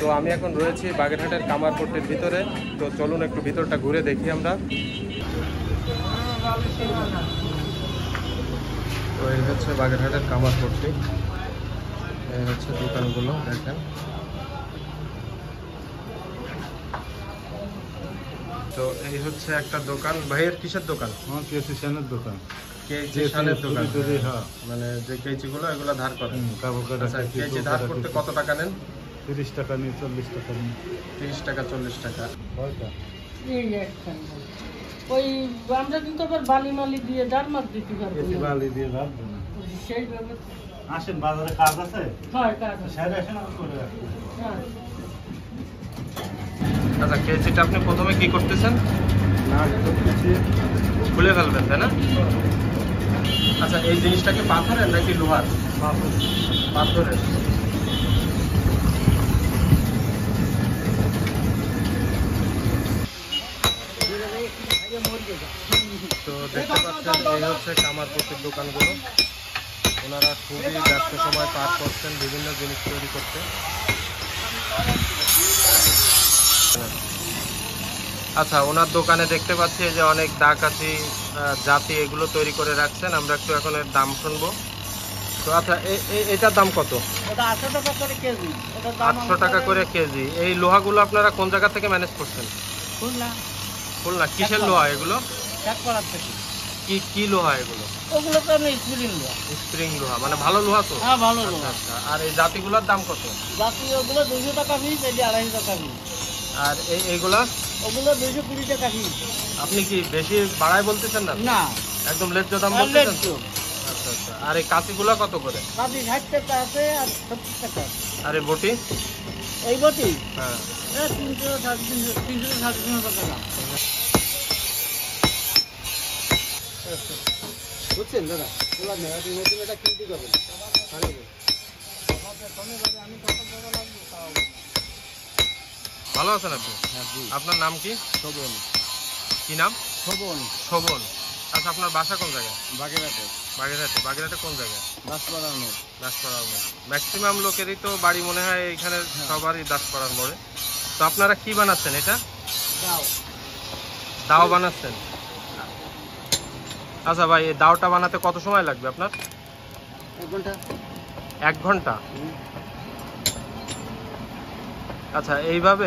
তো আমি এখন রয়েছি বাগেরহাটের কামারপট্টির ভিতরে। তো চলুন একটু ভিতরটা ঘুরে দেখি আমরা। তো এই হচ্ছে বাগেরহাটের কামারপট্টি, এই হচ্ছে দোকানগুলো দেখেন। তো এই হচ্ছে একটা দোকান। ভাইয়ের কিসের দোকান? আমার কেসি শানের দোকান। কেজি শানের দোকান, মানে যে কেজিগুলো এগুলো ধার করেন। কেজি ধার করতে কত টাকা নেন? 30 টাকা নিয়ে 40 টাকা নিয়ে। 30 টাকা 40 টাকা। ওই আমরা কিন্তু আবার বালি মালি দিয়ে ডাল মাছ দিতে পারবো না। বালি দিয়ে ধার দেন। সেই ভাবে আসেন, বাজারে কাজ আছে। হয় কাজ আছে। সাইডে আসেন, আমি করে রাখবো। হ্যাঁ। আচ্ছা, কেজিটা আপনি প্রথমে কি করতেছেন? না করতেছি, খুলে ফেলবেন, তাই না? আচ্ছা, এই জিনিসটা কি পাথরের নাকি লোহার? পাথরের। তো দেখতে পাচ্ছেন এই হচ্ছে কামারপট্টির দোকানগুলো। ওনারা খুবই ব্যস্ত সময় পার করছেন বিভিন্ন জিনিস তৈরি করতে। আচ্ছা, ওনার দোকানে দেখতে পাচ্ছি যে অনেক ডাকাতি জাতি এগুলো তৈরি করে রাখছেন। আমরা একটু এখন এর দাম শুনবো। তো আচ্ছা, এটার দাম কত? ওটা 800 টাকা করে কেজি। 800 টাকা করে কেজি। এই লোহাগুলো আপনারা কোন জায়গা থেকে ম্যানেজ করছেন? খুলনা। কিসের লোহা এগুলো? কি লোহা এগুলো? ওগুলো তো আমি স্প্রিং লোহা, মানে ভালো লোহা তো? হ্যাঁ, ভালো লোহা। আচ্ছা, আর এই জাতিগুলোর দাম কত? জাতি ওগুলো 200 টাকা পিস, এটি 250 টাকা পিস। আর এইগুলা? ওগুলো 220 টাকা পিস। আপনি কি বেশি বাড়ায় বলতেছেন না? না, একদম ন্যায্য দাম বলতেছেন তো? আচ্ছা আচ্ছা। আর এই কাঁচিগুলো কত করে? কাঁচি 60 টাকা আছে আর 70 টাকা। আর এই বটি? এই বটি হ্যাঁ, 300 350 টাকা। বুঝছেন দাদা? ওলা নেওয়া তুমি নতুন এটা কিনতে যাবেন। ভালো আছেন আপনি? আপনার নাম কি? শোভন। কি নাম? শোভন। শোভন। আচ্ছা, আপনার বাসা কোন জায়গায়? বাগেরহাটে। বাগেরহাটে কোন জায়গায়? দাসপাড়ার মোড়। দাসপাড়ার মোড়। ম্যাক্সিমাম লোকেরই তো বাড়ি মনে হয় এখানে, সবারই দাসপাড়ার মোড়ে। তো আপনারা কি বানাচ্ছেন এটা? দাও বানাচ্ছেন? আচ্ছা ভাই, এই দাওটা বানাতে কত সময় লাগবে আপনার? 1 ঘন্টা। 1 ঘন্টা? আচ্ছা, এইভাবে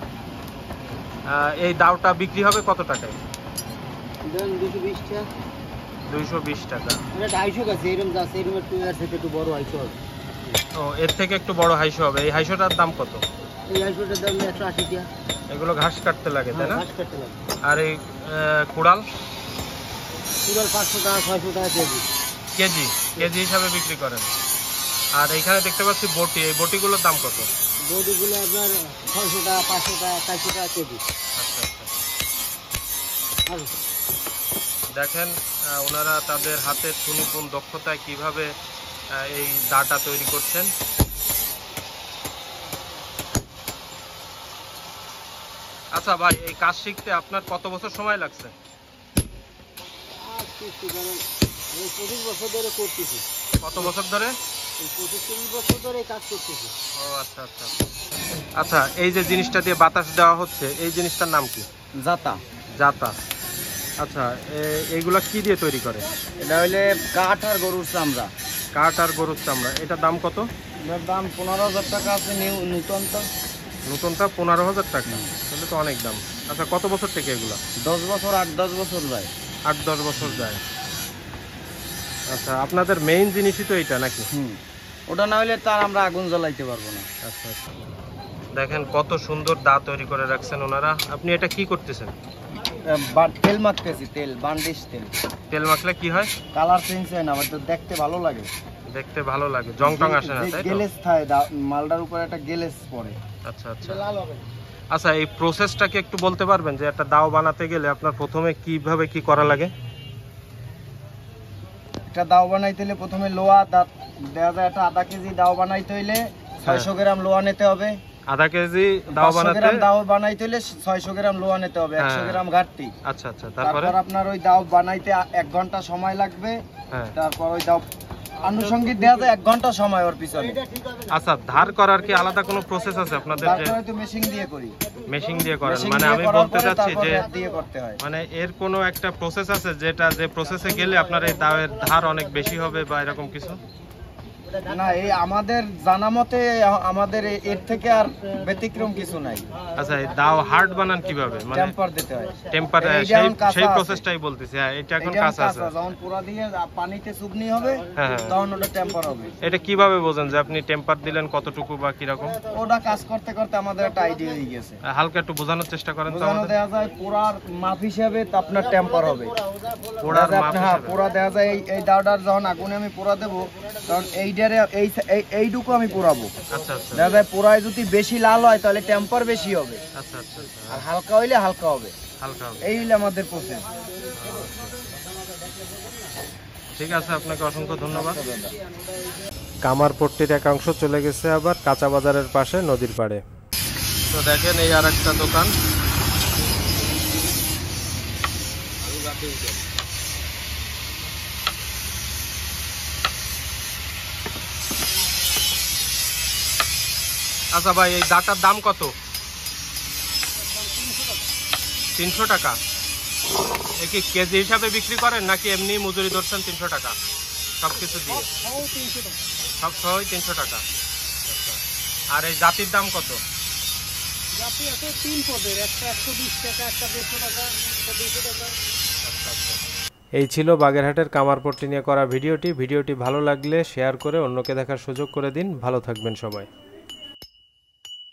এই দাওটা বিক্রি হবে কত টাকায়? 220 টাকা। 220 টাকা। এটা 250 আছে, এরকম আছে, এরকম একটু এর থেকে একটু বড় হাইশো হবে। ও, এর থেকে একটু বড় হাইশো হবে। এই হাইশোটার দাম কত? এই হাইশোটার দাম 180 টাকা। এগুলো ঘাস কাটতে লাগে, তাই না? ঘাস কাটতে লাগে। আর এই কুড়াল? কুড়াল 500 টাকা 600 টাকা কেজি। কেজি হিসাবে বিক্রি করেন। আর এখানে দেখতে পাচ্ছি বটি, এই বটিগুলোর দাম কত? বডিগুলো আপনার 600 টাকা 500 টাকা 400 টাকা কেজি। আচ্ছা আচ্ছা। দেখেন ওনারা তাদের হাতের সুনিপুণ দক্ষতায় কিভাবে এই দাটা তৈরি করছেন। আচ্ছা ভাই, এই কাজ শিখতে আপনার কত বছর সময় লাগছে? 25 বছর ধরে করতেছি। কত বছর ধরে? 25-30 বছর ধরে কাজ করতেছি। ও আচ্ছা আচ্ছা। আচ্ছা, এই যে জিনিসটা দিয়ে বাতাস দেওয়া হচ্ছে, এই জিনিসটার নাম কি? জাতা। আচ্ছা, এইগুলা কি দিয়ে তৈরি করে? এটা হইলে কাঠ আর গরুর চামড়া। কাঠ আর গরুর চামড়া। এটার দাম কত? এটার দাম 15,000 টাকা আছে নতুনটা। নতুনটা 15,000 টাকা? তাহলে তো অনেক দাম। আচ্ছা, কত বছর থেকে এগুলা? 10 বছর 8-10 বছর যায়। 8-10 বছর যায়। আচ্ছা, আপনাদের মেইন জিনিসই তো এইটা নাকি? ওটা না হলে তার আমরা আগুন জ্বালাইতে পারবো না। আচ্ছা আচ্ছা। দেখেন কত সুন্দর দা তৈরি করে রাখছেন ওনারা। আপনি এটা কি করতেছেন? তেল মাখতেছি, তেল বান্ডিশ তেল। তেল মাখলে কি হয়? কালার চেঞ্জ হয় না, তো দেখতে ভালো লাগে। দেখতে ভালো লাগে, জং টং আসে না, তাই তো? গ্লেজ থাকে, মালটার উপরে একটা গ্লেজ পড়ে। আচ্ছা আচ্ছা। আচ্ছা, এই প্রসেসটাকে একটু বলতে পারবেন যে একটা দাও বানাতে গেলে আপনার প্রথমে কিভাবে কি করা লাগে? একটা দাও বানাইতে হলে প্রথমে লোহা দেওয়া যায়। একটা 1/2 কেজি দাও বানাইতে হইলে 600 গ্রাম লোহা নিতে হবে। 1/2 কেজি দাও বানাইতে হলে 600 গ্রাম লোহা নিতে হবে, 100 গ্রাম ঘাটতি। আচ্ছা আচ্ছা। তারপর আপনার ওই দাও বানাইতে 1 ঘন্টা সময় লাগবে। তারপর ওই দাও আনুষঙ্গিক দেওয়া যায় 1 ঘন্টা সময় ওর পিছনে। আচ্ছা, ধার করার কি আলাদা কোনো প্রসেস আছে আপনাদের? যে তারপরে তো মেশিং দিয়ে করি। মেশিং দিয়ে করেন, মেশিং মানে দিয়ে আমি করার বলতে পরে চাচ্ছি তারপরে যে হাত দিয়ে করতে হয়। মানে এর কোনো একটা প্রসেস আছে যেটা যে প্রসেসে গেলে আপনার এই দাওয়ের ধার অনেক বেশি হবে বা এরকম কিছু? না, এই আমাদের জানা মতে আমাদের এর থেকে আর ব্যতিক্রম কিছু নাই। আচ্ছা, এই দাও হার্ড বানান কিভাবে? মানে টেম্পার দিতে হয়। টেম্পার, এইটা এখন কাঁচা সেই আছে। প্রসেসটাই বলতেছি। হ্যাঁ, এটা এখন এটা কাঁচা আছে। যখন পুরা দিয়ে পানিতে চুবনি হবে হ্যাঁ, হ্যাঁ। তখন ওটা টেম্পার হবে। এটা কিভাবে বোঝেন যে আপনি টেম্পার দিলেন কতটুকু বা কিরকম? ওটা কাজ করতে করতে আমাদের একটা আইডিয়া হয়ে গেছে। হালকা একটু বোঝানোর চেষ্টা করেন তো বোঝানো আমাদের। দেওয়া যায় পুরার মাপ হিসাবে তো আপনার টেম্পার হবে। পোড়ার মাপ হ্যাঁ, হিসেবে? পুরা দেওয়া যায় এই দাওটার যখন আগুনে আমি পুরা দেবো তখন এইটারে এইটুকু আমি পুরাবো। আচ্ছা আচ্ছা দেখা যায় পুরায় যদি বেশি লাল হয় তাহলে টেম্পার বেশি হবে, আচ্ছা আচ্ছা আচ্ছা, আর হালকা হইলে হালকা হবে। হালকা হবে। এই হইলে আমাদের প্রসেস। ঠিক আছে, আপনাকে অসংখ্য ধন্যবাদ। কামারপট্টির একাংশ চলে গেছে আবার কাঁচা বাজারের পাশে নদীর পাড়ে। তো দেখেন এই আর একটা দোকান। আচ্ছা ভাই, এই দাটার দাম কত? 300 টাকা। এ কি কেজি হিসাবে বিক্রি করেন নাকি এমনি মজুরি ধরছেন 300 টাকা সবকিছু দিয়ে? সব সহই 300 টাকা। আচ্ছা, আর এই জাতির দাম কত? এই ছিল বাগেরহাটের কামারপট্টি নিয়ে করা ভিডিওটি। ভিডিওটি ভালো লাগলে শেয়ার করে অন্যকে দেখার সুযোগ করে দিন। ভালো থাকবেন সবাই।